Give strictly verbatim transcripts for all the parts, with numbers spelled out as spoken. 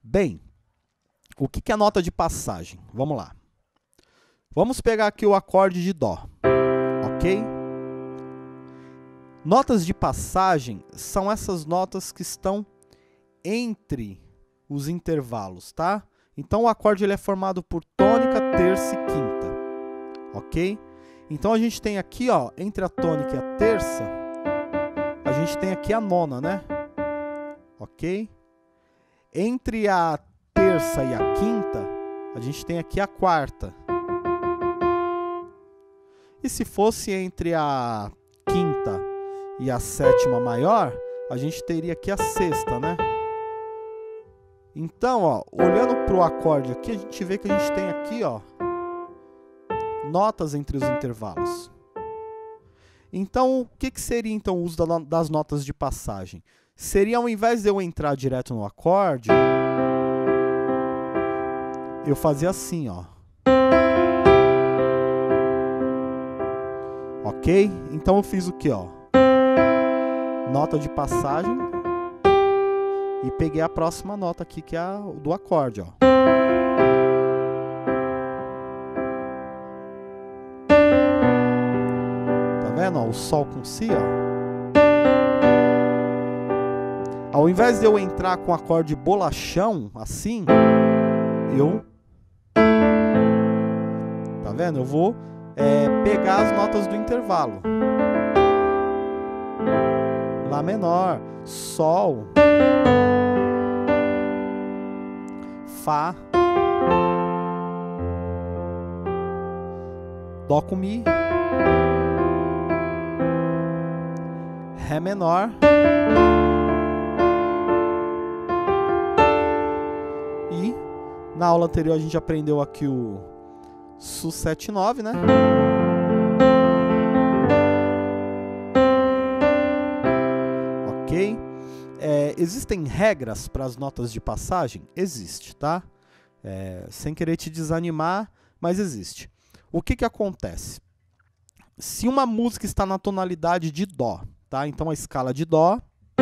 Bem, o que que é nota de passagem? Vamos lá. Vamos pegar aqui o acorde de Dó, ok? Notas de passagem são essas notas que estão entre os intervalos, tá? Então o acorde ele é formado por tônica, terça e quinta, ok? Então a gente tem aqui, ó, entre a tônica e a terça, a gente tem aqui a nona, né? Ok? Entre a terça e a quinta, a gente tem aqui a quarta. E se fosse entre a quinta e a sétima maior, a gente teria aqui a sexta, né? Então, ó, olhando para o acorde aqui, a gente vê que a gente tem aqui, ó, notas entre os intervalos. Então, o que que seria então o uso das notas de passagem? Seria, ao invés de eu entrar direto no acorde, eu fazia assim, ó. Ok? Então eu fiz o que, ó? Nota de passagem e peguei a próxima nota aqui, que é a do acorde, ó. Tá vendo, ó? O Sol com Si, ó. Ao invés de eu entrar com o acorde bolachão, assim, eu... Tá vendo? Eu vou é, pegar as notas do intervalo. Lá menor, Sol, Fá, Dó com Mi, Ré menor, e na aula anterior a gente aprendeu aqui o Sus sete nove, né? Ok? É, existem regras para as notas de passagem? Existe, tá? É, sem querer te desanimar, mas existe. O que que acontece? Se uma música está na tonalidade de Dó, tá? Então a escala de Dó,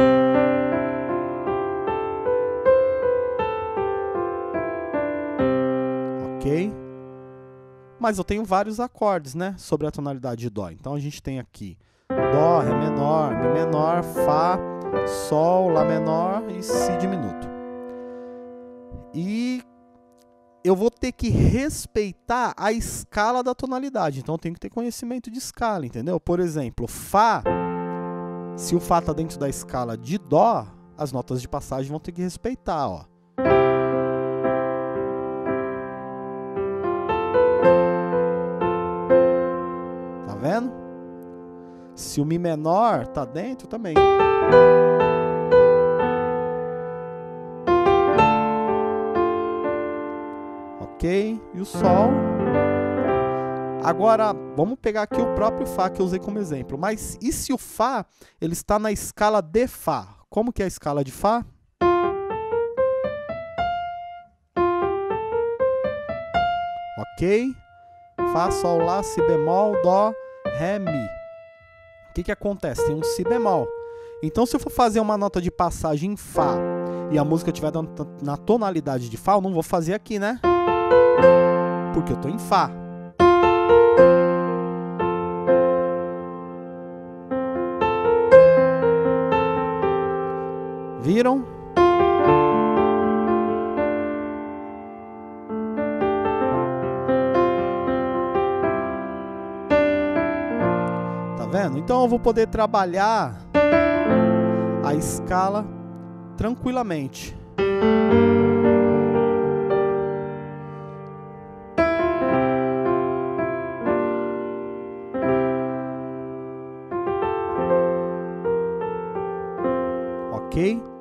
ok? Mas eu tenho vários acordes, né, sobre a tonalidade de Dó. Então a gente tem aqui Dó, Ré menor, Mi menor, Fá, Sol, Lá menor e Si diminuto. E eu vou ter que respeitar a escala da tonalidade. Então eu tenho que ter conhecimento de escala, entendeu? Por exemplo, Fá, se o Fá está dentro da escala de Dó, as notas de passagem vão ter que respeitar, ó. Tá vendo? Se o Mi menor tá dentro, também. Ok? E o Sol. Agora, vamos pegar aqui o próprio Fá que eu usei como exemplo. Mas e se o Fá ele está na escala de Fá? Como que é a escala de Fá? Ok? Fá, Sol, Lá, Si bemol, Dó, Ré, Mi. O que que acontece? Tem um Si bemol. Então, se eu for fazer uma nota de passagem em Fá e a música estiver na tonalidade de Fá, eu não vou fazer aqui, né? Porque eu estou em Fá. Viram? Tá vendo? Então eu vou poder trabalhar a escala tranquilamente. Ok?